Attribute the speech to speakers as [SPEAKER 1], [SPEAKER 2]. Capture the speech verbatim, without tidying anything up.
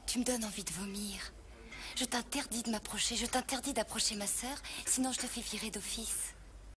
[SPEAKER 1] Tu me donnes envie de vomir. Je t'interdis de m'approcher, je t'interdis d'approcher ma sœur, sinon je te fais virer d'office.